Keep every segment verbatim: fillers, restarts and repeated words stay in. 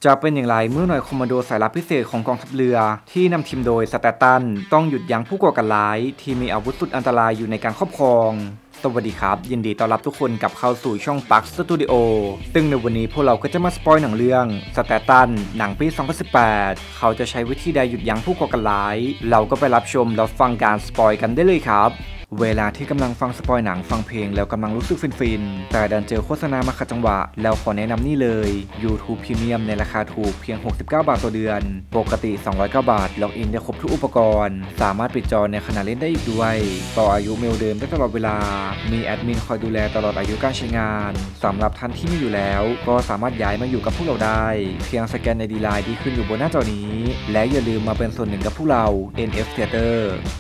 จะเป็นอย่างไรเมื่อหน่วยคอมมานโดสายลับพิเศษของกองทัพเรือที่นำทีมโดยสแตตตันต้องหยุดยั้งผู้ก่อการร้ายที่มีอาวุธสุดอันตรายอยู่ในการครอบครองสวัสดีครับยินดีต้อนรับทุกคนกลับเข้าสู่ช่องปักสตูดิโอซึ่งในวันนี้พวกเราก็จะมาสปอยหนังเรื่องสแตตตันหนังปีสองพันสิบแปดเขาจะใช้วิธีใดหยุดยั้งผู้ก่อการร้ายเราก็ไปรับชมแล้วฟังการสปอยกันได้เลยครับเวลาที่กำลังฟังสปอยหนังฟังเพลงแล้วกำลังรู้สึกฟินๆแต่ดันเจอโฆษณามาขัดจังหวะแล้วขอแนะนำนี่เลย YouTube Premium ในราคาถูกเพียงหกสิบเก้าบาทต่อเดือนปกติสองร้อยเก้าบาทล็อกอินได้ครบทุกอุปกรณ์สามารถปิดจอในขณะเล่นได้อีกด้วยต่ออายุเมลเดิมได้ตลอดเวลามีแอดมินคอยดูแลตลอดอายุการใช้งานสำหรับท่านที่มีอยู่แล้วก็สามารถย้ายมาอยู่กับพวกเราได้เพียงสแกนใน ดี ไลน์ ที่ขึ้นอยู่บนหน้าจอนี้และอย่าลืมมาเป็นส่วนหนึ่งกับพวกเรา เอ็น เอฟ Theater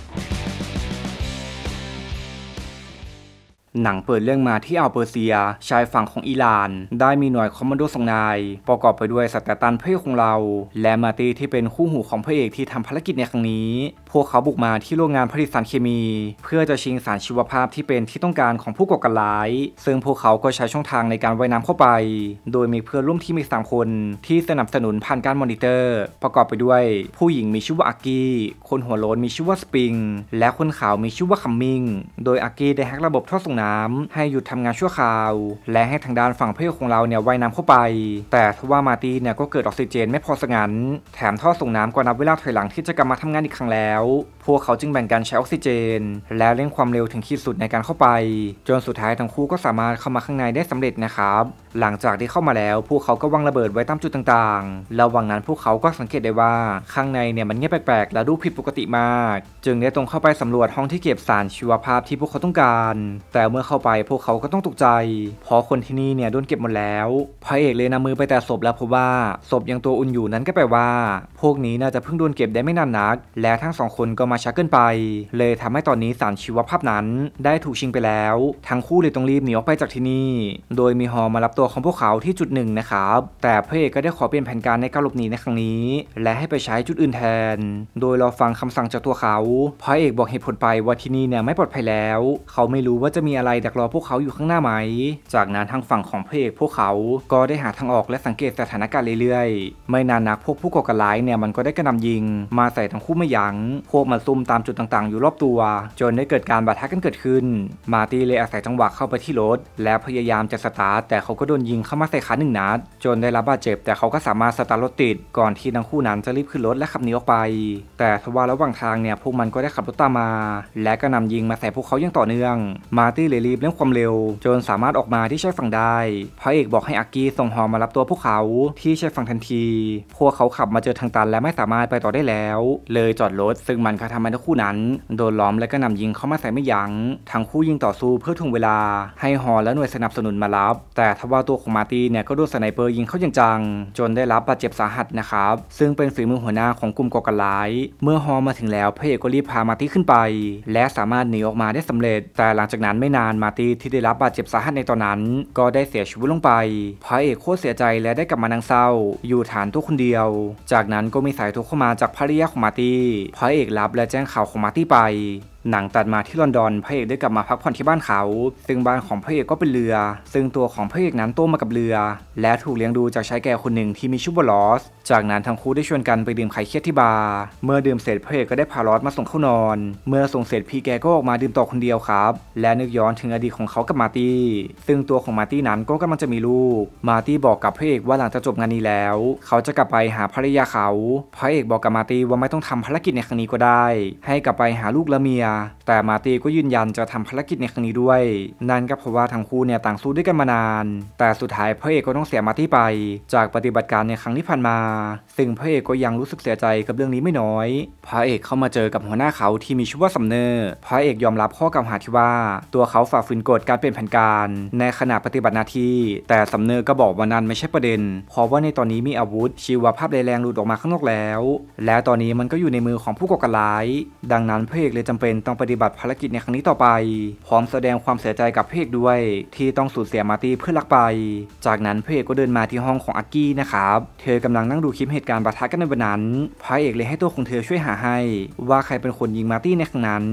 หนังเปิดเรื่องมาที่อัลเปอร์เซียชายฝั่งของอิหร่านได้มีหน่วยคอมมานโดสองนายประกอบไปด้วยสแตตตันพระเอกของเราและมาตีที่เป็นคู่หูของพระเอกที่ทำภารกิจในครั้งนี้พวกเขาบุกมาที่โรงงานผลิตสารเคมีเพื่อจะชิงสารชีวภาพที่เป็นที่ต้องการของผู้ก่อการร้ายซึ่งพวกเขาก็ใช้ช่องทางในการว่ายน้ำเข้าไปโดยมีเพื่อนร่วมทีมอีกสามคนที่สนับสนุนผ่านการมอนิเตอร์ประกอบไปด้วยผู้หญิงมีชื่อว่าอากี้คนหัวโล้นมีชื่อว่าสปริงและคนขาวมีชื่อว่าคัมมิงโดยอากี้ได้แฮกระบบท่อส่งน้ำให้หยุดทำงานชั่วคราวและให้ทางด้านฝั่งพระเอกของเราเนี่ยว่ายน้ำเข้าไปแต่ทว่ามาร์ตี้เนี่ยก็เกิดออกซิเจนไม่พอสักงั้นแถมท่อส่งน้ำก็นับเวลาถอยหลังที่จะกลับมาทำงานอีกครั้งแล้วพวกเขาจึงแบ่งกันใช้ออกซิเจนและเร่งความเร็วถึงขีดสุดในการเข้าไปจนสุดท้ายทั้งคู่ก็สามารถเข้ามาข้างในได้สำเร็จนะครับหลังจากที่เข้ามาแล้วพวกเขาก็วางระเบิดไว้ตามจุดต่างๆระหว่างนั้นพวกเขาก็สังเกตได้ว่าข้างในเนี่ยมันเงียบแปลกๆและดูผิดปกติมากจึงได้ตรงเข้าไปสำรวจห้องที่เก็บสารชีวภาพที่พวกเขาต้องการแต่เมื่อเข้าไปพวกเขาก็ต้องตกใจเพราะคนที่นี่เนี่ยโดนเก็บหมดแล้วพระเอกเลยนำมือไปแตะศพแล้วพบว่าศพยังตัวอุ่นอยู่นั้นก็แปลว่าพวกนี้น่าจะเพิ่งโดนเก็บได้ไม่นานนักและทั้งสองคนก็มาช้าเกินไปเลยทำให้ตอนนี้สารชีวภาพนั้นได้ถูกชิงไปแล้วทั้งคู่เลยต้องรีบหนีออกไปจากที่นี่โดยมีฮอมารับตัวของพวกเขาที่จุดหนึ่งนะครับแต่พระเอกก็ได้ขอเปลี่ยนแผนการในการหลบหนีในครั้งนี้และให้ไปใช้จุดอื่นแทนโดยรอฟังคำสั่งจากตัวเขาพระเอกบอกเหตุผลไปว่าที่นี่เนี่ยไม่ปลอดภัยแล้วเขาไม่รู้ว่าจะมีอะไรดักรอพวกเขาอยู่ข้างหน้าไหมจากนั้นทางฝั่งของพระเอกพวกเขาก็ได้หาทางออกและสังเกตสถานการณ์เรื่อยๆไม่นานนักพวกผู้ก่อการร้ายเนี่ยมันก็ได้กระหน่ำยิงมาใส่ทั้งคู่ไม่ยั้งพวกมันซุ่มตามจุดต่างๆอยู่รอบตัวจนได้เกิดการบาดทะกันเกิดขึ้นมาร์ตี้เลยอาศัยจังหวะเข้าไปที่รถและพยายามจะสตาร์ทแต่เขาก็โดนยิงเข้ามาใส่ขาหนึ่งนัดจนได้รับบาดเจ็บแต่เขาก็สามารถสตาร์ทรถติดก่อนที่ทั้งคู่นั้นจะรีบขึ้นรถและขับหนีออกไปแต่ทว่าระหว่างทางเนี่ยพวกมันก็ได้ขับรถตามมาและก็นำยิงมาใส่พวกเขาอย่างต่อเนื่องมาร์ตี้เลยรีบเร่งความเร็วจนสามารถออกมาที่ชายฝั่งได้พระเอกบอกให้อากี้ส่งฮอมารับตัวพวกเขาที่ชายฝั่งทันทีพวกเขาขับมาเจอทางตันและไม่สามารถไปต่อได้แล้วเลยจอดรถซึ่งมันก็ทำให้ทั้งคู่นั้นโดนล้อมและก็นำยิงเข้ามาใส่ไม่ยั้งทั้งคู่ยิงต่อสู้เพื่อถ่วงเวลาให้ฮอและหน่วยสนับสนุนมารับแต่ทว่าตัวของมาร์ตี้เนี่ยก็โดนสไนเปอร์ยิงเข้าอย่างจังจนได้รับบาดเจ็บสาหัสนะครับซึ่งเป็นฝีมือหัวหน้าของกลุ่มก่อการร้ายเมื่อฮอมาถึงแล้วพระเอกก็รีบพามาร์ตี้ขึ้นไปและสามารถหนีออกมาได้สำเร็จแต่หลังจากนั้นไม่นานมาร์ตี้ที่ได้รับบาดเจ็บสาหัสในตอนนั้นก็ได้เสียชีวิตลงไปพระเอกโคตรเสียใจและได้กลับมานั่งเศร้าอยู่ฐานตัวคนเดียวจากนั้นก็มีสายโทรเข้ามาจากภรรยาของมาร์ตี้พระเอกรับและแจ้งข่าวของมาร์ตี้ไปหนังตัดมาที่ลอนดอนพระเอกได้กลับมาพักผ่อนที่บ้านเขาซึ่งบ้านของพระเอกก็เป็นเรือซึ่งตัวของพระเอกนั้นโตมากับเรือและถูกเลี้ยงดูจากชายแก่คนหนึ่งที่มีชื่อว่าลอสจากนั้นทั้งคู่ได้ชวนกันไปดื่มไข่เครียดที่บาร์เมื่อดื่มเสร็จพระเอกก็ได้พาลอสมาส่งเข้านอนเมื่อส่งเสร็จพี่แกก็ออกมาดื่มต่อคนเดียวครับและนึกย้อนถึงอดีตของเขากับมาร์ตี้ซึ่งตัวของมาร์ตี้นั้นก็กำลังจะมีลูกมาร์ตี้บอกกับพระเอกว่าหลังจากจบงานนี้แล้วเขาจะกลับไปหาภรรยาเขาพระเอกบอกกับมาร์ตี้ว่าไม่ต้องทำภารกิจในครั้งนี้ก็ได้ให้กลับไปหาลูกและเมียแต่มาร์ตี้ก็ยืนยันจะทำภารกิจในครั้งนี้ด้วยนั่นก็เพราะว่าทั้งคู่เนี่ยต่างสู้ด้วยกันมานานแต่สุดท้ายพระเอกก็ต้องเสียมาร์ตี้ไปจากปฏิบัติการในครั้งที่ผ่านมาซึ่งพระเอกก็ยังรู้สึกเสียใจกับเรื่องนี้ไม่น้อยพระเอกเข้ามาเจอกับหัวหน้าเขาที่มีชื่อว่าซัมเนอร์พระเอกยอมรับข้อกล่าวหาที่ว่าตัวเขาฝ่าฝืนกฎการเปลี่ยนแผนการในขณะปฏิบัติหน้าที่แต่ซัมเนอร์ก็บอกว่านั่นไม่ใช่ประเด็นเพราะว่าในตอนนี้มีอาวุธชีวภาพแรงหลุดออกมาข้างนอกแล้วและตอนนี้มันก็อยู่ในมือของผู้ก่อการร้ายดังนั้นพระเอกเลยจำเป็นต้องปฏิบัติภารกิจในครั้งนี้ต่อไปพร้อมแสดงความเสียใจกับพระเอกด้วยที่ต้องสูญเสียมาร์ตี้เพื่อนรักไปจากนั้นพระเอกก็เดินมาที่ห้องของอากี้นะครับเธอกำลังนั่งดูคลิปเหตุการณ์ปะทะกันในวันนั้นพระเอกเลยให้ตัวของเธอช่วยหาให้ว่าใครเป็นคนยิงมาร์ตี้ในครั้งนั้น ใน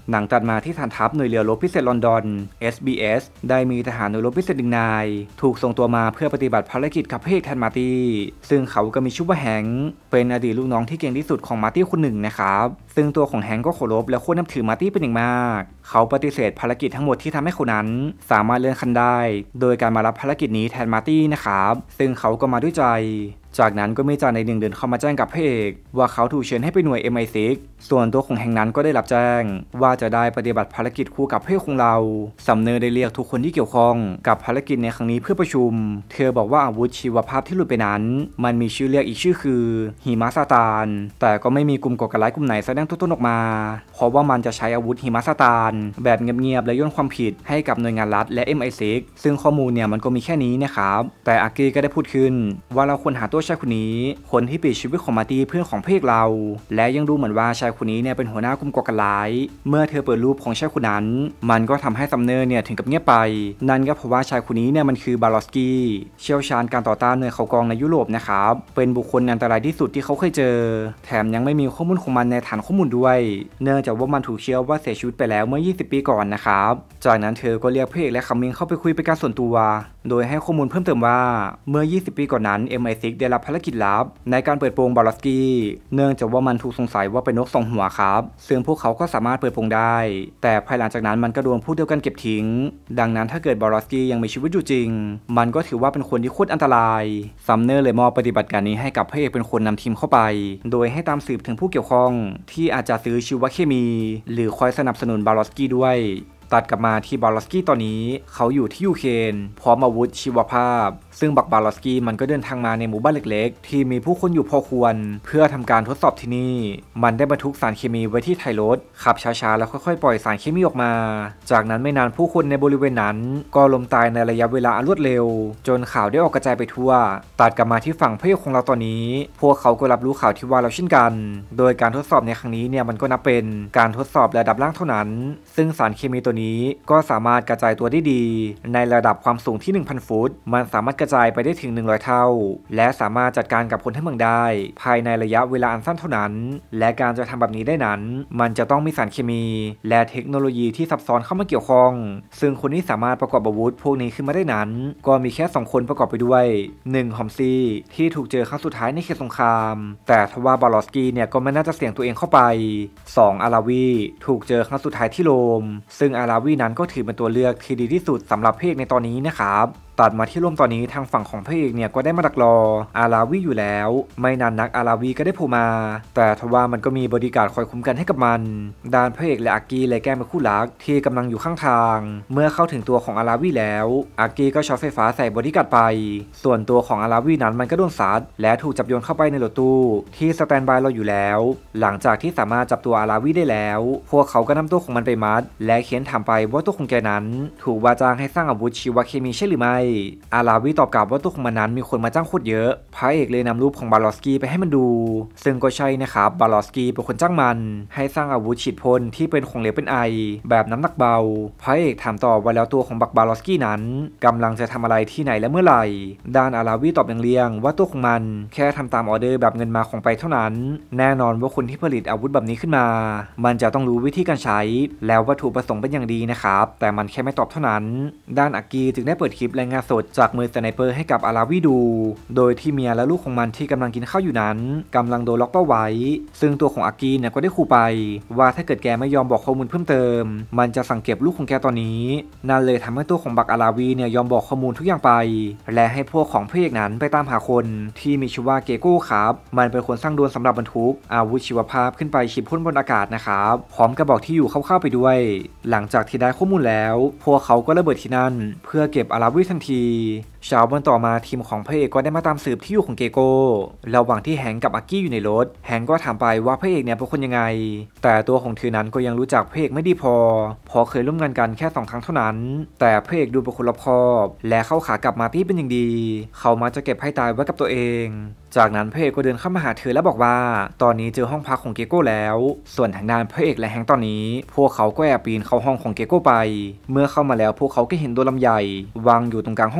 หนังตัดมาที่ฐานทัพหน่วยเรือรบพิเศษลอนดอน เอส บี เอส ได้มีทหารหน่วยรบพิเศษหนึ่งนายถูกส่งตัวมาเพื่อปฏิบัติภารกิจกับพระเอกแทนมาร์ตี้ซึ่งเขาก็มีชื่อว่าแฮงค์เป็นอดีตลูกน้องที่เก่งที่สุดของมาร์ตี้คนหนึ่งนะครับซึ่งตัวของแฮงค์ก็เคารพและโคตรนับถือมาร์ตี้เป็นอย่างมากเขาปฏิเสธภารกิจทั้งหมดที่ทำให้เขานั้นสามารถเลื่อนขั้นได้โดยการมารับภารกิจนี้แทนมาร์ตี้นะครับซึ่งเขาก็มาด้วยใจจากนั้นก็มีจ่าในหนึ่งเดินเข้ามาแจ้งกับพระเอกว่าเขาถูกเชิญให้ไปหน่วย เอ็ม ไอ ซิกซ์ ส่วนตัวของแห่งนั้นก็ได้รับแจ้งว่าจะได้ปฏิบัติภารกิจคู่กับพระเอกของเราสำเนอได้เรียกทุกคนที่เกี่ยวข้องกับภารกิจในครั้งนี้เพื่อประชุมเธอบอกว่าอาวุธชีวภาพที่หลุดไปนั้นมันมีชื่อเรียกอีกชื่อคือหิมะซาตานแต่ก็ไม่มีกลุ่มก่อการร้ายกลุ่มไหนแสดงตัวตนออกมาเพราะว่ามันจะใช้อาวุธหิมะซาตานแบบเงียบๆและโยนความผิดให้กับหน่วยงานรัฐและ เอ็ม ไอ ซิกซ์ ซึ่งข้อมูลเนี่ยมันก็มีแค่นี้นะครับแต่อากิก็ได้พูดขึ้นว่าเราควรหาตัวชายคนนี้คนที่ปิดชีวิตของมาร์ตี้เพื่อนของพระเอกเราและยังดูเหมือนว่าชายคนนี้เนี่ยเป็นหัวหน้ากลุ่มก่อการร้ายเมื่อเธอเปิดรูปของชายคนนั้นมันก็ทำให้ซัมเนอร์เนี่ยถึงกับเงียบไปนั่นก็เพราะว่าชายคนนี้เนี่ยมันคือบาลอสกี้เชี่ยวชาญการต่อต้านหน่วยเขากองในยุโรปนะครับเป็นบุคคลอันตรายที่สุดที่เขาเคยเจอแถมยังไม่มีข้อมูลของมันในฐานข้อมูลด้วยเนื่องจากว่ามันถูกเชื่อว่าเสียชีวิตไปแล้วเมื่อยี่สิบปีก่อนนะครับจากนั้นเธอก็เรียกพระเอกและคัมมิงเข้าไปคุยเป็นการส่วนตัวโดยให้ข้อมูลเพิ่มเติมว่าเมื่อยี่สิบปีก่อนนั้น เอ็ม ไอ ซิกซ์ ได้รับภารกิจลับในการเปิดโปงบาลอสกี้เนื่องจากว่ามันถูกสงสัยว่าเป็นนกสองหัวครับซึ่งพวกเขาก็สามารถเปิดโปงได้แต่ภายหลังจากนั้นมันก็โดนผู้เดียวกันเก็บทิ้งดังนั้นถ้าเกิดบาลอสกี้ยังมีชีวิตอยู่จริงมันก็ถือว่าเป็นคนที่โคตรอันตรายซัมเนอร์เลยมอบปฏิบัติการนี้ให้กับพระเอกเป็นคนนำทีมเข้าไปโดยให้ตามสืบถึงผู้เกี่ยวข้องที่อาจจะซื้อชีวเคมีหรือคอยสนับสนุนบาลอสกี้ด้วยตัดกลับมาที่บาลอสกี้ตอนนี้เขาอยู่ที่ยูเครนพร้อมอาวุธชีวภาพซึ่งบักบาลอสกี้มันก็เดินทางมาในหมู่บ้านเล็กๆที่มีผู้คนอยู่พอควรเพื่อทำการทดสอบที่นี่มันได้บรรทุกสารเคมีไว้ที่ท้ายรถขับช้าๆแล้วค่อยๆปล่อยสารเคมีออกมาจากนั้นไม่นานผู้คนในบริเวณนั้นก็ล้มตายในระยะเวลาอันรวดเร็วจนข่าวได้ออกกระจายไปทั่วตัดกลับมาที่ฝั่งพระเอกของเราตอนนี้พวกเขาก็รับรู้ข่าวที่ว่าเราเช่นกันโดยการทดสอบในครั้งนี้เนี่ยมันก็นับเป็นการทดสอบระดับล่างเท่านั้นซึ่งสารเคมีตัวนี้ก็สามารถกระจายตัวได้ดีในระดับความสูงที่ หนึ่งพัน ฟุตมันสามารถกระจายไปได้ถึงหนึ่งร้อยเท่าและสามารถจัดการกับคนทั้งเมืองได้ภายในระยะเวลาอันสั้นเท่านั้นและการจะทำแบบนี้ได้นั้นมันจะต้องมีสารเคมีและเทคโนโลยีที่ซับซ้อนเข้ามาเกี่ยวข้องซึ่งคนที่สามารถประกอบอาวุธพวกนี้ขึ้นมาได้นั้นก็มีแค่สองคนประกอบไปด้วยหนึ่งฮอมซี่ที่ถูกเจอครั้งสุดท้ายในเขตสงครามแต่ทว่าบาลอสกี้เนี่ยก็ไม่น่าจะเสี่ยงตัวเองเข้าไปสองอาราวีถูกเจอครั้งสุดท้ายที่โรมซึ่งอาราวีนั้นก็ถือเป็นตัวเลือกที่ดีที่สุดสำหรับเพกในตอนนี้นะครับตัดมาที่ร่มตอนนี้ทางฝั่งของพระเอกเนี่ยก็ได้มาดักรออาราวีอยู่แล้วไม่นานนักอาราวีก็ได้โผล่มาแต่ทว่ามันก็มีบริการคอยคุ้มกันให้กับมันด้านพระเอกและอากีเลยแกล้งเป็นคู่รักที่กำลังอยู่ข้างทางเมื่อเข้าถึงตัวของอาราวีแล้วอากีก็ช็อตไฟฟ้าใส่บริการไปส่วนตัวของอาราวีนั้นมันก็โดนซัดและถูกจับโยนเข้าไปในรถตู้ที่สแตนบายเราอยู่แล้วหลังจากที่สามารถจับตัวอาราวีได้แล้วพวกเขาก็นำตัวของมันไปมัดและเขียนถามไปว่าตัวของแกนั้นถูกว่าจ้างให้สร้างอาวุธชีวเคมีใช่หรือไม่อาราวีตอบกลับว่าตัวของมันนั้นมีคนมาจ้างโคตรเยอะพระเอกเลยนำรูปของบาลอสกี้ไปให้มันดูซึ่งก็ใช่นะครับบาลอสกี้เป็นคนจ้างมันให้สร้างอาวุธฉีดพ่นที่เป็นของเหลวเป็นไอแบบน้ำหนักเบาพระเอกถามต่อว่าแล้วตัวของบักบาลอสกี้นั้นกำลังจะทำอะไรที่ไหนและเมื่อไหร่ด้านอาราวีตอบอย่างเลี่ยงว่าตัวของมันแค่ทำตามออเดอร์แบบเงินมาของไปเท่านั้นแน่นอนว่าคนที่ผลิตอาวุธแบบนี้ขึ้นมามันจะต้องรู้วิธีการใช้แล้ววัตถุประสงค์เป็นอย่างดีนะครับแต่มันแค่ไม่ตอบเท่านั้นด้านอากีจึงได้เปิดคลิปรายงานสดจากมือสไนเปอร์ให้กับอาราวีดูโดยที่เมียและลูกของมันที่กำลังกินข้าวอยู่นั้นกำลังโดนล็อกเป้าไว้ซึ่งตัวของอากีเนี่ยก็ได้ขู่ไปว่าถ้าเกิดแกไม่ยอมบอกข้อมูลเพิ่มเติมมันจะสั่งเก็บลูกของแกตอนนี้นั่นเลยทำให้ตัวของบักอาราวีเนี่ยยอมบอกข้อมูลทุกอย่างไปและให้พวกของพระเอกนั้นไปตามหาคนที่มีชื่อว่าเกโก้ครับมันเป็นคนสร้างโดรนสำหรับบรรทุกอาวุธชีวภาพขึ้นไปฉีดพ่นบนอากาศนะครับพร้อมกับบอกที่อยู่คร่าวๆไปด้วยหลังจากที่ได้ข้อมูลแล้วพวกเขาก็ระเบิดที่นั่นเพื่อเก็บอาราวีทันทีเช้าวันต่อมาทีมของพระเอกก็ได้มาตามสืบที่อยู่ของเกโก้ระหว่างที่แฮงกับอากี้อยู่ในรถแฮงก็ถามไปว่าพระเอกเนี่ยเป็นคนยังไงแต่ตัวของเธอนั้นก็ยังรู้จักพระเอกไม่ดีพอพอเคยร่วมงานกันแค่สองครั้งเท่านั้นแต่พระเอกดูเป็นคนรอบคอบและเข้าขากับมาร์ตี้เป็นอย่างดีเขามักจะเก็บให้ตายไว้กับตัวเองจากนั้นพระเอกก็เดินเข้ามาหาเธอและบอกว่าตอนนี้เจอห้องพักของเกโก้แล้วส่วนทางด้านพระเอกและแฮงตอนนี้พวกเขาก็แอบปีนเข้าห้องของเกโก้ไปเมื่อเข้ามาแล้วพวกเขาก็เห็นตัวลำใหญ่วางอยู่ตรงกลางห้องจริง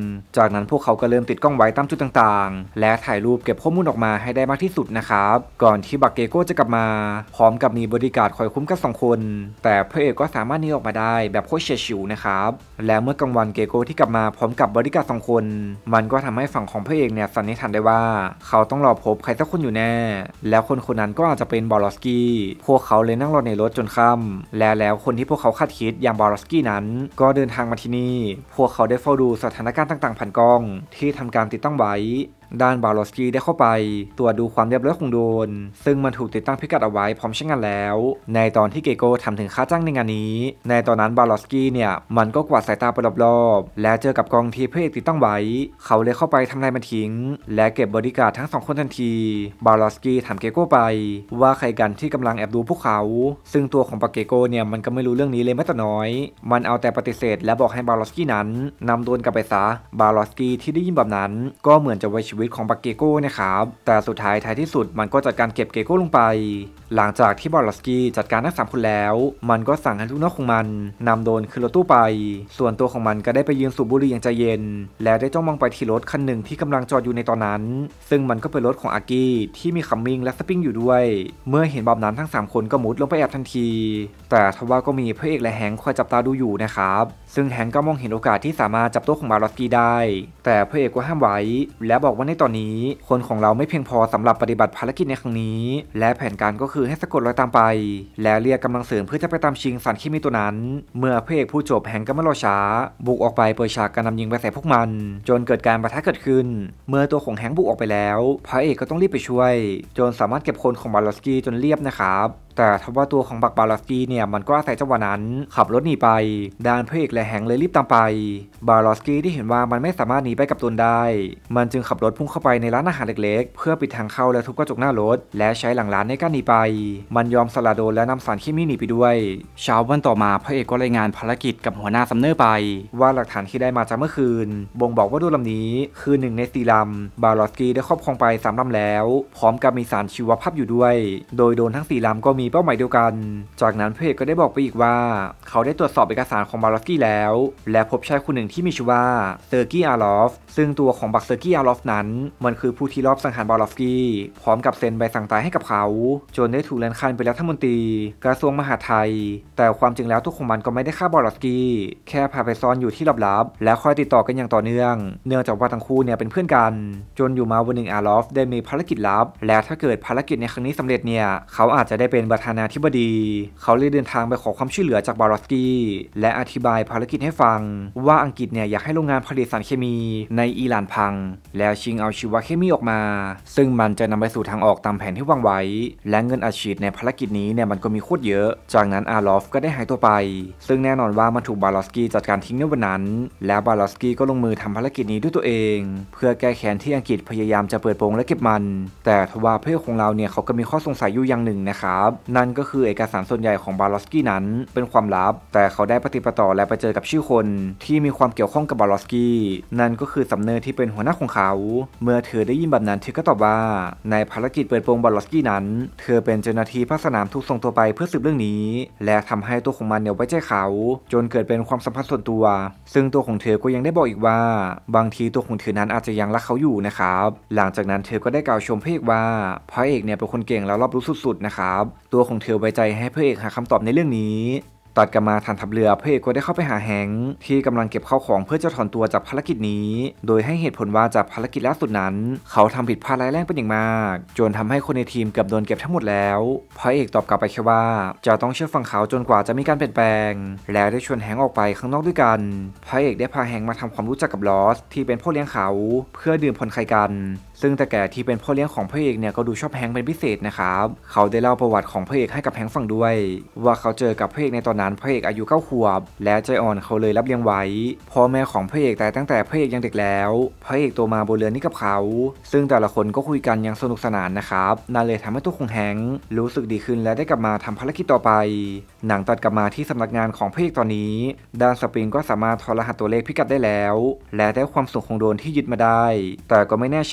จากนั้นพวกเขาก็เริ่มติดกล้องไว้ตามจุดต่างๆและถ่ายรูปเก็บข้อมูลออกมาให้ได้มากที่สุดนะครับก่อนที่บักเกโก้จะกลับมาพร้อมกับมีบริการคอยคุ้มกันสองคนแต่พระเอกก็สามารถหนีออกมาได้แบบโคตรเฉียดฉิวนะครับและเมื่อกลางวันเกโก้ที่กลับมาพร้อมกับบริการสองคนมันก็ทำให้ฝั่งของพระเอกเนี่ยสันนิษฐานได้ว่าเขาต้องรอพบใครสักคนอยู่แน่แล้วคนคนนั้นก็อาจจะเป็นบอลสกี้พวกเขาเลยนั่งรอในรถจนค่ำและแล้วคนที่พวกเขาคาดคิดอย่างบอลสกี้นั้นก็เดินทางมาที่นี่พวกเขาได้เฝ้าดูสถานการณ์ต่างๆผ่านกล้องที่ทำการติดตั้งไว้ด้านบาลอสกี้ได้เข้าไปตรวจดูความเรียบร้อยของโดรนซึ่งมันถูกติดตั้งพิกัดเอาไว้พร้อมใช้งานแล้วในตอนที่เกโก้ทำถึงค่าจ้างในงานนี้ในตอนนั้นบาลอสกี้เนี่ยมันก็กวาดสายตาไปรอบๆและเจอกับกล้องที่พระเอกติดตั้งไว้เขาเลยเข้าไปทำลายมันทิ้งและเก็บบริการทั้งสองคนทันทีบาลอสกี้ถามเกโก้ไปว่าใครกันที่กำลังแอบดูพวกเขาซึ่งตัวของปาเกโก้เนี่ยมันก็ไม่รู้เรื่องนี้เลยแม้แต่น้อยมันเอาแต่ปฏิเสธและบอกให้บาลอสกี้นั้นนำโดรนกลับไปซะบาลอสกี้ที่ได้ยินแบบนั้นก็เหมือนจะไว้ชีวิตของปาเกโก้นะครับแต่สุดท้ายท้ายที่สุดมันก็จัดการเก็บเกโก้ลงไปหลังจากที่บอลลสกี้จัดการทั้งสามคนแล้วมันก็สั่งให้ลูกน้องของมันนำโดรนขึ้นรถตู้ไปส่วนตัวของมันก็ได้ไปยืนสูบบุหรี่อย่างใจเย็นแล้วได้จ้องมองไปที่รถคันหนึ่งที่กำลังจอดอยู่ในตอนนั้นซึ่งมันก็เป็นรถของอากิที่มีคัมมิงและสปริงอยู่ด้วยเมื่อเห็นแบบนั้นทั้งสามคนก็มุดลงไปแอบทันทีแต่ทว่าก็มีพระเอกและแฮงค์คอยจับตาดูอยู่นะครับซึ่งแฮงค์ก็มองเห็นโอกาสที่สามารถจับตัวของบอลลสกี้ได้แต่พระเอกก็ห้ามไว้และบอกว่าในตอนนี้คนของเราไม่เพียงพอสำหรับปฏิบัติภารกิจในครั้งนี้และแผนการก็คือให้สะกดรอยตามไปและเรียกกำลังเสริมเพื่อจะไปตามชิงสารเคมีตัวนั้นเมื่อพระเอกผู้จบแฮงก์ก็ไม่รอช้าบุกออกไปเปิดฉากการนำยิงไปใส่พวกมันจนเกิดการปะทะเกิดขึ้นเมื่อตัวของแฮงก์บุกออกไปแล้วพระเอกก็ต้องรีบไปช่วยจนสามารถเก็บคนของบาลอสกี้จนเรียบนะครับแต่ทว่าตัวของบักบาลอสกี้เนี่ยมันก็อาศัยจังหวะนั้นขับรถหนีไปด้านพระเอกและแฮงค์เลยรีบตามไปบาลอสกี้ที่เห็นว่ามันไม่สามารถหนีไปกับตนได้มันจึงขับรถพุ่งเข้าไปในร้านอาหารเล็กๆเพื่อปิดทางเข้าและทุบกระจกหน้ารถและใช้หลังร้านในการหนีไปมันยอมสละโดนและนำสารเคมีหนีไปด้วยเช้าวันต่อมาพระเอกก็รายงานภารกิจกับหัวหน้าซัมเนอร์ไปว่าหลักฐานที่ได้มาจากเมื่อคืนบ่งบอกว่าโดรนลำนี้คือหนึ่งในสี่ลำบาลอสกี้ได้ครอบครองไปสามลำแล้วพร้อมกับมีสารชีวภาพอยู่ด้วยโดยโดรนทั้งสี่ลำก็มีเป้าหมายเดียวกันจากนั้นพระเอกก็ได้บอกไปอีกว่าเขาได้ตรวจสอบเอกสารของบาลอสกี้แล้วและพบชายคนหนึ่งที่มีชื่อว่าเซอร์กี้อาร์ลอฟซึ่งตัวของบักเซอร์กี้อาร์ลอฟนั้นมันคือผู้ที่รอบสังหารบาลอสกี้พร้อมกับเซ็นใบสั่งตายให้กับเขาจนได้ถูกเลื่อนขั้นเป็นรัฐมนตรีกระทรวงมหาดไทยแต่ความจริงแล้วตัวของมันก็ไม่ได้ฆ่าบาลอสกี้แค่พาไปซ่อนอยู่ที่ลับๆและคอยติดต่อกันอย่างต่อเนื่องเนื่องจากว่าทั้งคู่เนี่ยเป็นเพื่อนกันจนอยู่มาวันหนึ่งอาร์ลอฟได้มีภารกิจลับและถ้าเกิดภารกิจในครั้งนี้สำเร็จเนี่ยเขาอาจจะได้เป็นประธานาธิบดีเขาเลยเดินทางไปขอความช่วยเหลือจากบาลอสกี้และอธิบายภารกิจให้ฟังว่าอังกฤษเนี่ยอยากให้โรงงานผลิตสารเคมีในอิหร่านพังแล้วชิงเอาชีวเคมีออกมาซึ่งมันจะนำไปสู่ทางออกตามแผนที่วางไว้และเงินอัดฉีดในภารกิจนี้เนี่ยมันก็มีโคตรเยอะจากนั้นอาร์ลอฟก็ได้หายตัวไปซึ่งแน่นอนว่ามันถูกบาลอสกี้จัดการทิ้งในวันนั้นและบาลอสกี้ก็ลงมือทำภารกิจนี้ด้วยตัวเองเพื่อแก้แค้นที่อังกฤษพยายามจะเปิดโปงและเก็บมันแต่ทว่าเพื่อนของเราเนี่ยเขาก็มีข้อสงสัยอยู่อย่างหนึ่งนะครับนั่นก็คือเอกสารส่วนใหญ่ของบาลอสกี้นั้นเป็นความลับแต่เขาได้ปฏิปต่อและไปเจอกับชื่อคนที่มีความเกี่ยวข้องกับบาลอสกี้นั่นก็คือซัมเนอร์ที่เป็นหัวหน้าของเขาเมื่อเธอได้ยินแบบนั้นเธอก็ตอบว่าในภารกิจเปิดโปงบาลอสกี้นั้นเธอเป็นเจ้าหน้าที่ภาคสนามถูกส่งตัวไปเพื่อสืบเรื่องนี้และทำให้ตัวของมันเนี่ยไว้ใจเขาจนเกิดเป็นความสัมพันธ์ส่วนตัวซึ่งตัวของเธอก็ยังได้บอกอีกว่าบางทีตัวของเธอนั้นอาจจะยังรักเขาอยู่นะครับหลังจากนั้นเธอก็ได้กล่าวชมพระเอกว่าพระเอกเนี่ยเป็นคนเก่งและรอบรู้สุดๆนะครับตัวของเธอไว้ใจให้พระเอกหาคำตอบในเรื่องนี้ตัดกลับมาฐานทัพเรือพระเอกก็ได้เข้าไปหาแฮงค์ที่กำลังเก็บข้าวของเพื่อจะถอนตัวจากภารกิจนี้โดยให้เหตุผลว่าจากภารกิจล่าสุดนั้นเขาทำผิดพลาดร้ายแรงเป็นอย่างมากจนทำให้คนในทีมเกือบโดนเก็บทั้งหมดแล้วพระเอกตอบกลับไปแค่ว่าจะต้องเชื่อฟังเขาจนกว่าจะมีการเปลี่ยนแปลงแล้วได้ชวนแฮงค์ออกไปข้างนอกด้วยกันพระเอกได้พาแฮงค์มาทำความรู้จักกับลอสที่เป็นพ่อเลี้ยงเขาเพื่อดื่มผ่อนคลายกันซึ่งแต่แก่ที่เป็นพ่อเลี้ยงของพระเอกเนี่ยก็ดูชอบแฮงค์เป็นพิเศษนะครับเขาได้เล่าประวัติของพระเอกให้กับแฮงค์ฟังด้วยว่าเขาเจอกับพระเอกในตอนนั้นพระเอกอายุเก้าขวบและใจอ่อนเขาเลยรับเลี้ยงไว้พ่อแม่ของพระเอกแต่ตั้งแต่พระเอกยังเด็กแล้วพระเอกโตมาบนเรือนี้กับเขาซึ่งแต่ละคนก็คุยกันอย่างสนุกสนานนะครับนั่นเลยทำให้ตัวของแฮงค์รู้สึกดีขึ้นและได้กลับมาทำภารกิจต่อไปหนังตัดกลับมาที่สำนักงานของพระเอกตอนนี้ด้านสปริงก็สามารถถอดรหัสตัวเลขพิกัดได้แล้วและได้ความสูงของโดรนที่ยึดมาได้แต่ก็ไม่แน่ชัด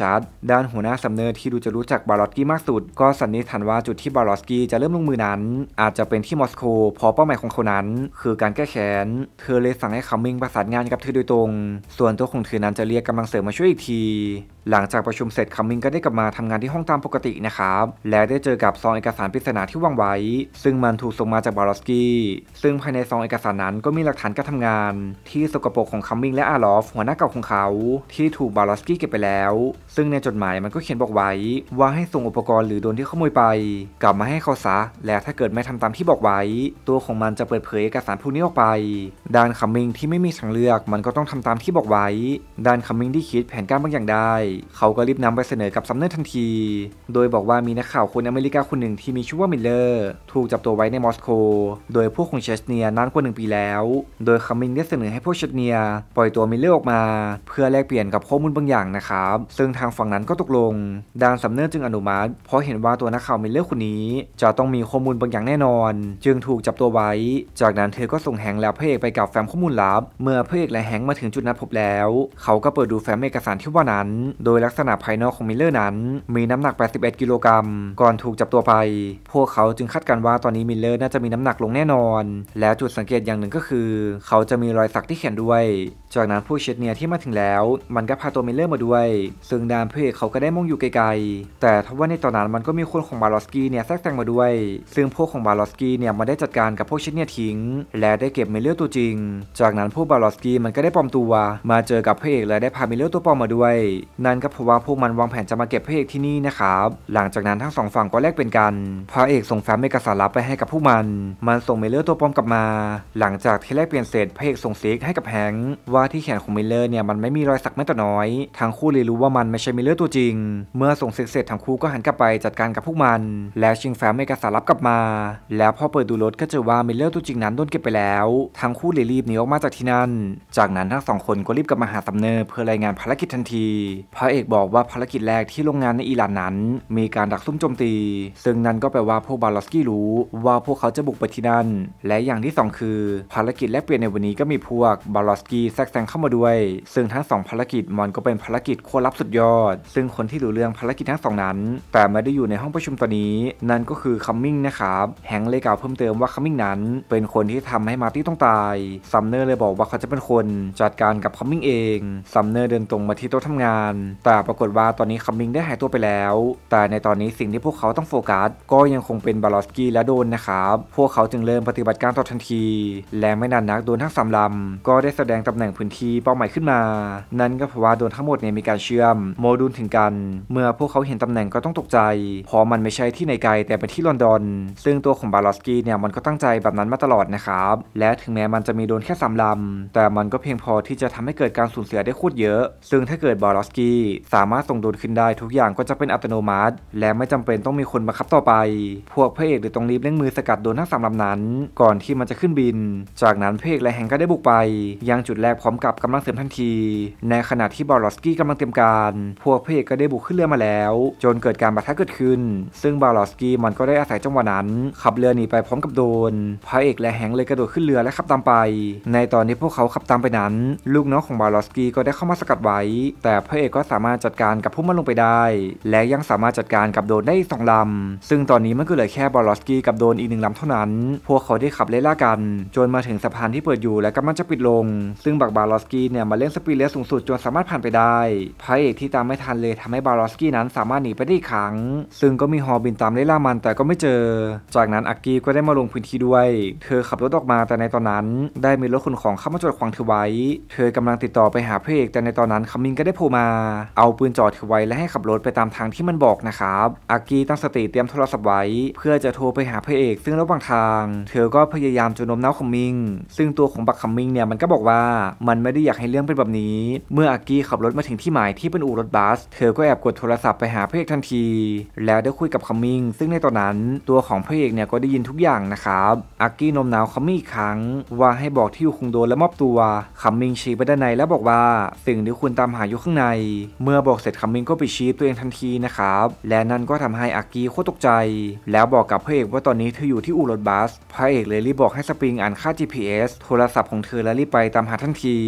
ด้านหัวหน้าซัมเนอร์ที่ดูจะรู้จักบารอสกี้มากสุดก็สันนิษฐานว่าจุดที่บารอสกี้จะเริ่มลงมือนั้นอาจจะเป็นที่มอสโกเพราะเป้าหมายของเขานั้นคือการแก้แค้นเธอเลยสั่งให้คัมมิงประสานงานกับเธอโดยตรงส่วนตัวของเธอนั้นจะเรียกกำลังเสริมมาช่วยอีกทีหลังจากประชุมเสร็จคัมมิงก็ได้กลับมาทำงานที่ห้องตามปกตินะครับและได้เจอกับซองเอกสารปริศนาที่วางไว้ซึ่งมันถูกส่งมาจากบารอสกี้ซึ่งภายในซองเอกสารนั้นก็มีหลักฐานการทำงานที่สกปรกของคัมมิงและอาลอฟหัวหน้าเก่าของเขาที่ถูกบารอสกี้เก็บไปแล้วซึ่งในจดหมายมันก็เขียนบอกไว้ว่าให้ส่งอุปกรณ์หรือโดรนที่ขโมยไปกลับมาให้เขาซะและถ้าเกิดไม่ทำตามที่บอกไว้ตัวของมันจะเปิดเผยเอกสารพวกนี้ออกไปด้านคัมมิงที่ไม่มีทางเลือกมันก็ต้องทำตามที่บอกไว้ด้านคัมมิงที่คิดแผนการบางอย่างได้เขาก็รีบนำไปเสนอกับซัมเนอร์ทันทีโดยบอกว่ามีนักข่าวคนอเมริกาคนหนึ่งที่มีชื่อว่ามิลเลอร์ถูกจับตัวไว้ในมอสโกโดยพวกของเชสเนียนานกว่าหนึ่งปีแล้วโดยคัมมิงได้เสนอให้พวกเชสเนียปล่อยตัวมิลเลอร์ออกมาเพื่อแลกเปลี่ยนกับข้อมูลบางอย่างนะครับซึ่งทางฝั่งนั้นก็ตกลงด้านซัมเนอร์จึงอนุมัติเพราะเห็นว่าตัวนักข่าวมิลเลอร์คนนี้จะต้องมีข้อมูลบางอย่างแน่นอนจึงถูกจับตัวไว้จากนั้นเธอก็ส่งแฮงค์และพระเอกไปกับแฟ้มข้อมูลลับเมื่อพระเอกและแฮงค์มาถึงจุดนัดพบแล้วเขาก็เปิดดูแฟ้มเอกสารที่ว่านั้นโดยลักษณะภายนอกของมิลเลอร์นั้นมีน้ำหนักแปดสิบเอ็ดกิโลกรัมก่อนถูกจับตัวไปพวกเขาจึงคาดการณ์ว่าตอนนี้มิลเลอร์น่าจะมีน้ำหนักลงแน่นอนแล้วจุดสังเกตอย่างหนึ่งก็คือเขาจะมีรอยสักที่แขนด้วยจากนั้นผู้เชสเนียที่มาถึงแล้วมันก็พาตัวมิลเลอร์มาด้วยซึ่งดานพระเอกเขาก็ได้มองอยู่ไกลๆแต่ทว่าในตอนนั้นมันก็มีคนของบารอสกี้เนี่ยแทรกแซงมาด้วยซึ่งพวกของบารอสกี้เนี่ยมาได้จัดการกับพวกเชสเนียทิ้งและได้เก็บมิลเลอร์ตัวจริงจากนั้นพวกบารอสกี้มันก็ได้ปลอมตัวมาเจอกับพระเอกและได้พามิลเลอร์ตัวปลอมมาด้วยนั่นก็เพราะว่าพวกมันวางแผนจะมาเก็บพระเอกที่นี่นะครับหลังจากนั้นทั้งสองฝั่งก็แลกเป็นกันพระเอกส่งแฟ้มเอกสารลับไปให้กับพวกมันมันส่งมิลเลอร์ตัวปลอมกลับมาหลังจากที่แลกเปลี่ยนเสร็จพระเอกส่งซิกให้กับแฮงค์ว่าที่แขนของมิลเลอร์เนี่ยมันไม่มีรอยสักแม้แต่น้อยทั้งคู่เลยรู้ว่ามันไม่ใช่มิลเลอร์ตัวจริงเมื่อส่งซิกเสร็จทั้งคู่ก็หันกลับไปจัดการกับพวกมันแล้วชิงแฟ้มเอกสารลับกลับมาแล้วพอเปิดดูรถก็เจอว่ามิลเลอร์ตัวจริงนั้นโดนเก็บไปแล้วทั้งคู่เลยรีบหนีออกมาจากที่นั่นจากนั้นทั้งสองคนก็รีบกลับมาหาซัมเนอร์เพื่อรายงานภารกิจทันทีพระเอกบอกว่าภารกิจแรกที่โรงงานในอิหร่านนั้นมีการดักซุ่มโจมตีซึ่งนั่นก็แปลว่าพวกบารอสกี้รู้ว่าพวกเขาจะบุกไปที่นั่นและอย่างที่สองคือภารกิจแลกเปลี่ยนในวันนี้ก็มีพวกบารอสกี้แทรกแซงเข้ามาด้วยซึ่งทั้งสองภารกิจมันก็เป็นภารกิจโคตรลับสุดยอดซึ่งคนที่รู้เรื่องภารกิจทั้งสองนั้นแต่ไม่ได้อยู่ในห้องประชุมตอนนี้นั่นก็คือคัมมิงนะครับแฮงค์เลยกล่าวเพิ่มเติมว่าคัมมิงนั้นเป็นคนที่ทำให้มาร์ตี้ต้องตายซัมเนอร์เลยบอกว่าเขาจะเป็นคนจัดการกับคัมมิงเองซัมเนอร์เดินตรงมาที่โต๊ะทำงานแต่ปรากฏว่าตอนนี้คัมมิงได้หายตัวไปแล้วแต่ในตอนนี้สิ่งที่พวกเขาต้องโฟกัสก็ยังคงเป็นบารอสกี้และโดนนะครับพวกเขาจึงเริ่มปฏิบัติการต่อทันทีและไม่นานนักโดนทั้งสามลำก็ได้แสดงตำแหน่งพื้นที่เป้าหมายขึ้นมานั่นก็เพราะว่าโดนทั้งหมดเนี่ยมีการเชื่อมโมดูลถึงกันเมื่อพวกเขาเห็นตำแหน่งก็ต้องตกใจเพราะมันไม่ใช่ที่ไหนไกลแต่เป็นที่ลอนดอนซึ่งตัวของบารอสกี้เนี่ยมันก็ตั้งใจแบบนั้นมาตลอดนะครับและถึงแม้มันจะมีโดนแค่สามลำแต่มันก็เพียงพอที่จะทำให้เกิดการสูญเสียได้โคตรเยอะซึ่งถ้าเกิดบารอสกี้สามารถส่งโดนขึ้นได้ทุกอย่างก็จะเป็นอัตโนมัติและไม่จำเป็นต้องมีคนบังคับต่อไปพวกพระเอกเลยต้องรีบเร่งมือสกัดโดนทั้งสามลำนั้นก่อนที่มันจะขึ้นบินจากนั้นพระเอกและแฮงค์ก็ได้บุกไปยังจุดแรกพร้อมกับกำลังเสริมทันทีในขณะที่บารอสกี้กำลังเตรียมการพวกพระเอกก็ได้บุกขึ้นเรือมาแล้วจนเกิดการปะทะเกิดขึ้นซึ่งบารอสกี้มันก็ได้อาศัยจังหวะนั้นขับเรือหนีไปพร้อมกับโดนพระเอกและแฮงค์เลยกระโดดขึ้นเรือและขับตามไปในตอนที่พวกเขาขับตามไปนั้นลูกน้องของบารอสกี้ก็ได้เข้ามาสกัดไว้แต่พระเอกก็สามารถจัดการกับพวกมันลงไปได้และยังสามารถจัดการกับโดนได้อีกสองลำซึ่งตอนนี้มันก็เหลือแค่บารอสกี้กับโดนอีกหนึ่งลำเท่านั้นพวกเขาได้ขับไล่ล่ากันจนมาถึงสะพานที่เปิดอยู่และกำลังจะปิดลงซึ่งบักบารอสกี้เนี่ยมาเล่นสปีดเรือสูงสุดจนสามารถผ่านไปได้พระเอกที่ตามไม่ทันเลยทำให้บารอสกี้นั้นสามารถหนีไปได้อีกครั้งซึ่งก็มีฮอบินตามไล่ล่ามันแต่ก็ไม่เจอจากนั้นอากีก็ได้มาลงพื้นที่ด้วยเธอขับรถออกมาแต่ในตอนนั้นได้มีรถขนของเข้ามาจอดขวางเธอไว้เธอกำลังติดต่อไปหาพระเอกแต่ในตอนนั้นคัมมิงก็ได้โผล่มาเอาปืนจ่อเธอไว้และให้ขับรถไปตามทางที่มันบอกนะครับอากีตั้งสติเตรียมโทรศัพท์ไว้เพื่อจะโทรไปหาพระเอกซึ่งระหว่างทางเธอก็พยายามจะโน้มน้าวคัมมิงซึ่งตัวของบักคัมมิงเนี่ยมันก็บอกว่ามันไม่ได้อยากให้เรื่องเป็นแบบนี้เมื่ออากีขับรถมาถึงที่หมายที่เป็นอู่รถบัสเธอก็แอบกดโทรศัพท์ไปหาพระเอกทันทีแล้วได้คุยกับคัมมิงซึ่งในตอนนั้นตัวของพระเอกเนี่ยก็ได้ยินทุกอย่างนะครับอากีโน้มน้าวคัมมิงอีกครั้งว่าให้บอกที่อยู่คุงโดนและมอบตัวคัมมิงชี้ไปด้านในแล้วบอกว่าสิ่งที่คุณตามหาอยู่ข้างในเมื่อบอกเสร็จคัมมิงก็ไปชี้ตัวเองทันทีนะครับและนั่นก็ทำให้อากีโคตรตกใจแล้วบอกกับพระเอกว่าตอนนี้เธออยู่ที่อู่รถบัสพระเอกเลยรีบบอกให้สปริงอ่านค่า จี พี เอส โทรศัพท์ของเธอและรีบไปตามหาทันที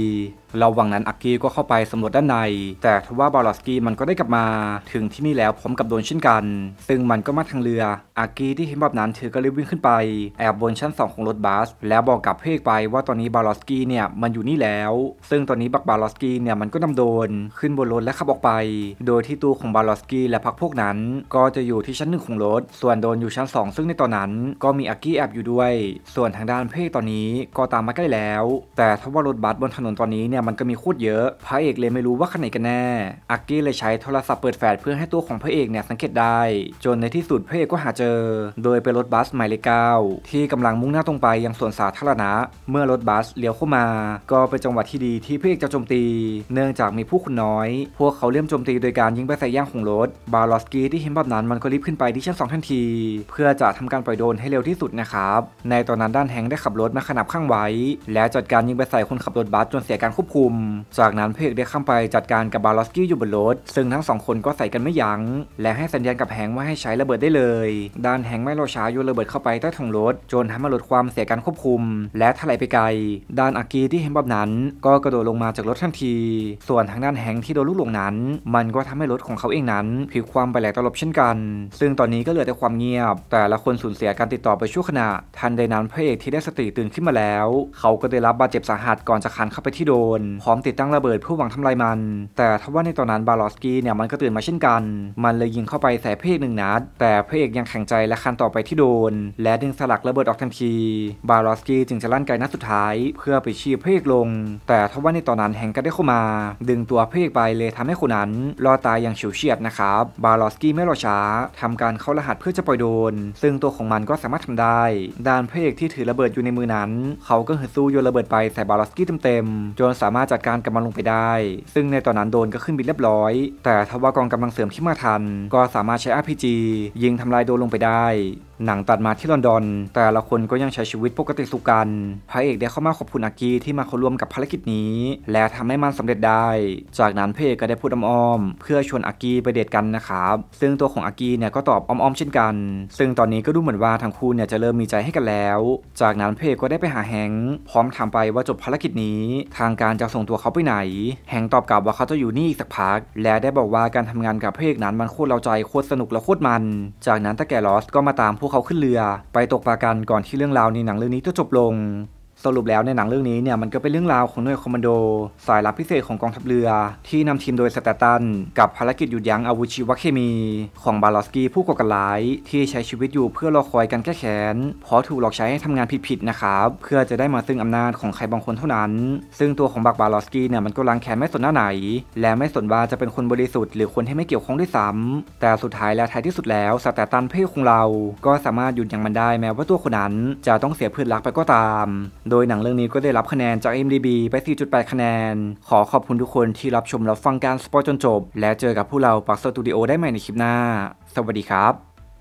ระหว่างนั้นอากี้ก็เข้าไปสำรวจด้านในแต่ทว่าบาลอสกี้มันก็ได้กลับมาถึงที่นี่แล้วพร้อมกับโดนเช่นกันซึ่งมันก็มาทางเรืออากี้ที่เห็นแบบนั้นเธอก็รีบวิ่งขึ้นไปแอบบนชั้นสองของรถบัสแล้วบอกกับเพื่อนไปว่าตอนนี้บาลอสกี้เนี่ยมันอยู่นี่แล้วซึ่งตอนนี้บักบาลอสกี้เนี่ยมันก็นำโดนขึ้นบนรถและขับออกไปโดยที่ตัวของบาลอสกี้และพรรคพวกนั้นก็จะอยู่ที่ชั้นหนึ่งของรถส่วนโดนอยู่ชั้นสองซึ่งในตอนนั้นก็มีอากี้แอบอยู่ด้วยส่วนทางด้านเพื่อนตอนนี้ก็ตามมาใกล้แล้วแต่ทว่ารถบัสบนถนนตอนนี้เนี่ยมันก็มีโคตรเยอะพระเอกเลยไม่รู้ว่าคันไหนกันแน่อากี้เลยใช้โทรศัพท์เปิดแฟลชเพื่อให้ตัวของพระเอกเนี่ยสังเกตได้จนในที่สุดพระเอกก็หาเจอโดยเป็นรถบัสหมายเลขเก้าที่กำลังมุ่งหน้าตรงไปยังสวนสาธารณะเมื่อรถบัสเลี้ยวเข้ามาก็เป็นจังหวะที่ดีที่พระเอกจะโจมตีเนื่องจากมีผู้คนน้อยพวกเขาเริ่มโจมตีโดยการยิงไปใส่ย่างของรถบาลอสกี้ที่เห็นแบบนั้นมันก็รีบขึ้นไปที่ชั้นสองทันทีเพื่อจะทำการปล่อยโดรนให้เร็วที่สุดนะครับในตอนนั้นด้านแฮงค์ได้ขับรถมาขนับข้างไว้และจัดการยิงไปใส่คนขับรถบัสจนเสียการควบคุมจากนั้นพระเอกได้ข้ามไปจัดการกับบาลอสกี้อยู่บนรถซึ่งทั้งสองคนก็ใส่กันไม่ยั้งและให้สัญญาณกับแฮงค์ว่าให้ใช้ระเบิดได้เลยด้านแฮงค์ไม่รอช้าโยนระเบิดเข้าไปใต้ท้องรถจนทำให้รถความเสียการควบคุมและถลายไปไกลด้านอากีที่เห็นแบบนั้นก็กระโดดลงมาจากรถทันทีส่วนทางด้านแฮงค์ที่โดนลูกหลงนั้นมันก็ทำให้รถของเขาเองนั้นพลิกคว่ำไปแหลกตลบเช่นกันซึ่งตอนนี้ก็เหลือแต่ความเงียบแต่ละคนสูญเสียการติดต่อไปชั่วขณะทันใดนั้นพระเอกที่ได้สติตื่นขึ้นมาแล้วเขาก็ได้รับบาดเจ็บสาหัสก่อนจะคานเข้าไปที่โดนพร้อมติดตั้งระเบิดเพื่อหวังทำลายมันแต่ทว่าในตอนนั้นบาลอสกี้เนี่ยมันก็ตื่นมาเช่นกันมันเลยยิงเข้าไปใส่พระเอกหนึ่งนัดแต่พระเอกยังแข็งใจและคานต่อไปที่โดนและดึงสลักระเบิดออกทันทีบาลอสกี้จึงจะลั่นไกนัดสุดท้ายเพื่อไปชี้พระเอกลงแต่ทว่าในตอนนั้นแฮงก์ก็ได้เข้ามาดึงตัวพระเอกไปเลยทำให้คนนั้นรอดตายอย่างเฉียดเฉียดนะครับบาลอสกี้ไม่รอช้าทำการเข้ารหัสเพื่อจะปล่อยโดนซึ่งตัวของมันก็สามารถทำได้ด้านพระเอกที่ถือระเบิดอยู่ในมือนั้นเขาก็ฮึดสู้โยนระเบิดไปใส่บาลอสกี้เต็มๆจนสามารถจัดการกับมันลงไปได้ซึ่งในตอนนั้นโดนก็ขึ้นบินเรียบร้อยแต่ทว่ากองกำลังเสริมที่มาทันก็สามารถใช้ อาร์ พี จี ยิงทำลายโดนลงไปได้หนังตัดมาที่ลอนดอนแต่ละคนก็ยังใช้ชีวิตปกติสุขกันพระเอกได้เข้ามาขอบคุณอากีที่มาเข้าร่วมกับภารกิจนี้และทำให้มันสำเร็จได้จากนั้นพระเอกก็ได้พูดอ้อมๆเพื่อชวนอากีไปเดทกันนะครับซึ่งตัวของอากีเนี่ยก็ตอบอ้อมๆเช่นกันซึ่งตอนนี้ก็ดูเหมือนว่าทั้งคู่เนี่ยจะเริ่มมีใจให้กันแล้วจากนั้นพระเอกก็ได้ไปหาแฮงค์พร้อมถามไปว่าจบภารกิจนี้ทางการจะส่งตัวเขาไปไหนแฮงค์ตอบกลับว่าเขาจะอยู่นี่อีกสักพักและได้บอกว่าการทำงานกับพระเอกนั้นมันโคตรเราใจโคตรสนุกและโคตรมันจากนั้นตาแก่ลอสก็มาตามพวกเขาขึ้นเรือไปตกปลากันก่อนที่เรื่องราวในหนังเรื่องนี้จะจบลงสรุปแล้วในหนังเรื่องนี้เนี่ยมันก็เป็นเรื่องราวของหน่วยคอมมานโดสายลับพิเศษของกองทัพเรือที่นำทีมโดยสแตตันกับภารกิจหยุดยั้งอาวุธชีวเคมีของบาลอสกี้ผู้ก่อการร้ายที่ใช้ชีวิตอยู่เพื่อรอคอยการแก้แค้นเพราะถูกหลอกใช้ให้ทำงานผิดๆนะครับเพื่อจะได้มาซึ่งอำนาจของใครบางคนเท่านั้นซึ่งตัวของบักบาลอสกี้เนี่ยมันก็ล้างแค้นไม่สนหน้าไหนและไม่สนว่าจะเป็นคนบริสุทธิ์หรือคนที่ไม่เกี่ยวข้องด้วยซ้ำแต่สุดท้ายและท้ายที่สุดแล้วสแตตันเพ่ของเราก็สามารถหยุดยั้งมันได้แม้ว่าตัวคนนั้นจะต้องเสียเพื่อนรักไปก็ตามโดยหนังเรื่องนี้ก็ได้รับคะแนนจาก เอ็ม ดี บี ไป สี่จุดแปด คะแนนขอขอบคุณทุกคนที่รับชมรับฟังการสปอยจนจบและเจอกับพวกเราปักสตูดิโอได้ใหม่ในคลิปหน้าสวัสดีครับ